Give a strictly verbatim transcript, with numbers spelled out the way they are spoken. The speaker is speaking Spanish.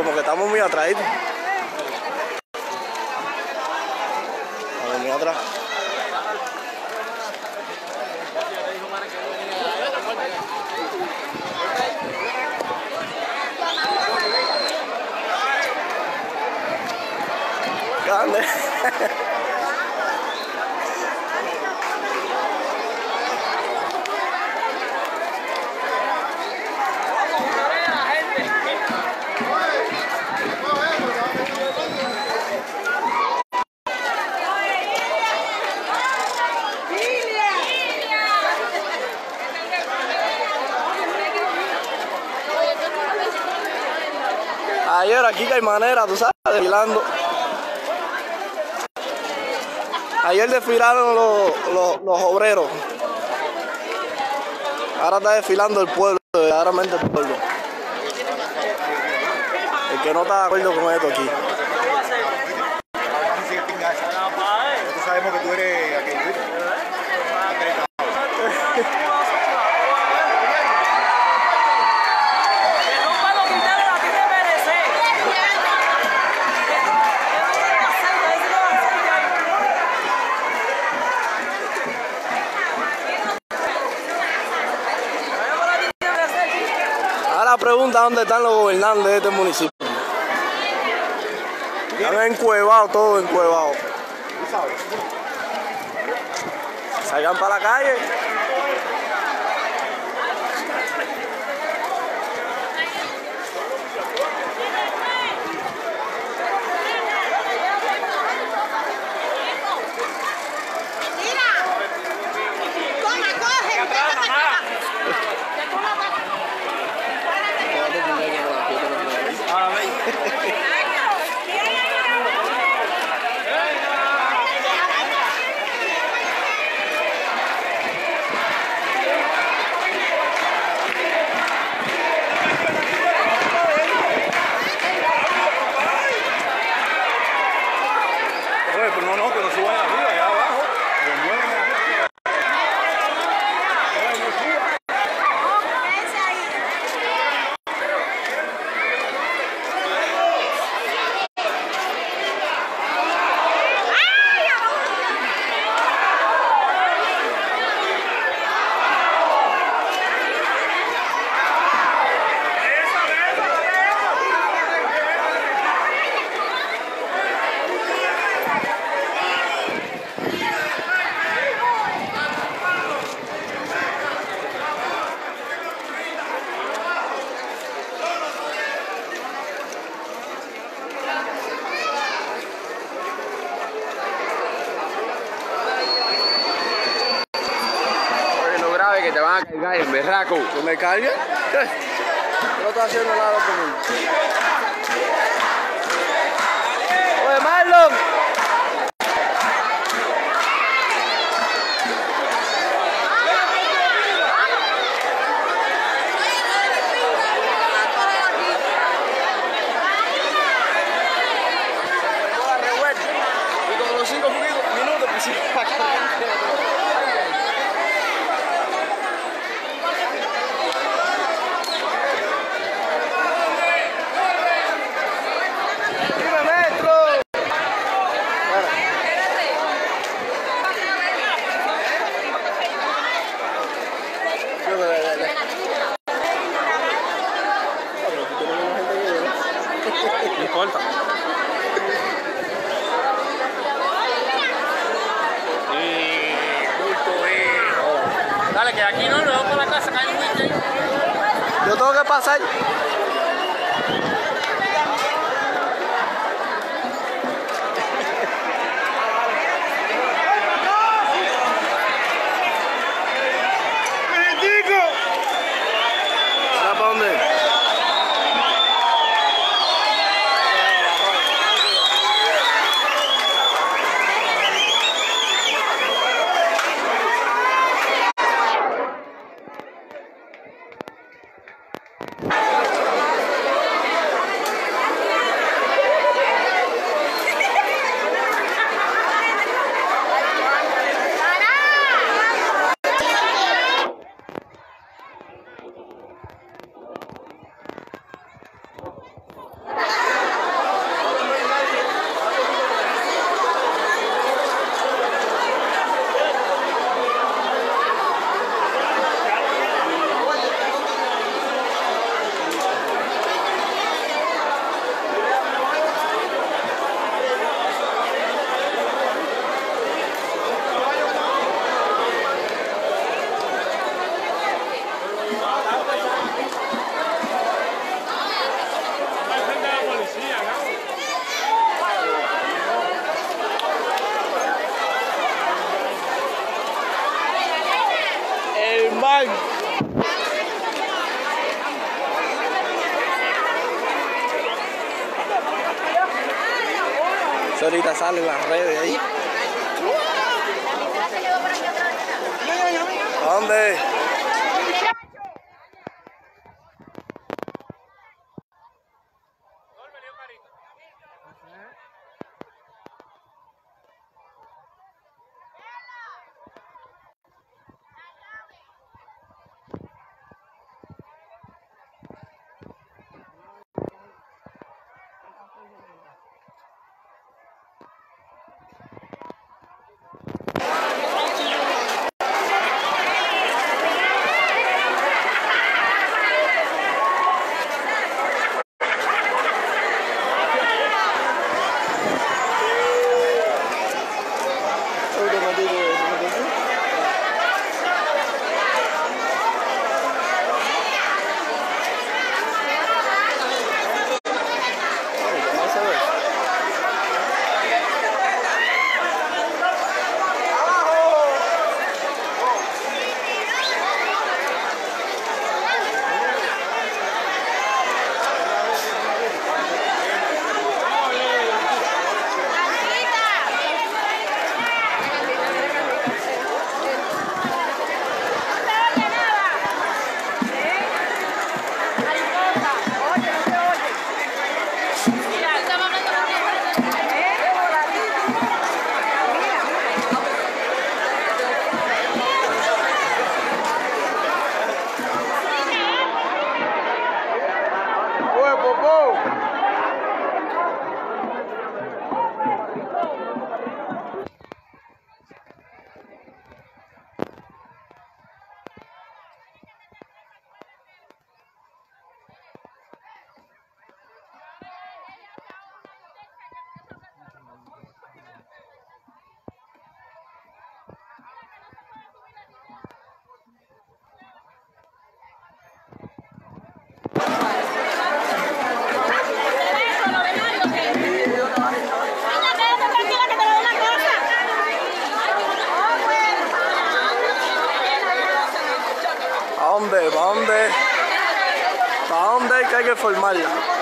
como que estamos muy atraídos. A ver, muy atrás. Grande. Ayer aquí que hay manera, tú sabes, desfilando. Ayer desfilaron los, los, los obreros. Ahora está desfilando el pueblo, verdaderamente el pueblo. El que no está de acuerdo con esto aquí. Nosotros sabemos que tú eres aquel. Ahora pregunta dónde están los gobernantes de este municipio. Están encuevados, todos encuevados. Salgan para la calle. No, no, que no suban arriba, allá abajo. Que te van a cargar en berraco. ¿Que me cargue? ¿Qué? No está haciendo nada conmigo. Oye, Marlon. Y como los cinco minutos, pues sí. No importa. Dale, que aquí no, no vamos por la casa, que hay un weekend. Yo tengo que pasar. ¿Para dónde? Brian. Eso ahorita sale en las redes ahí. ¿A dónde? ¿Para dónde? ¿Para dónde? ¿Para dónde hay que formarla?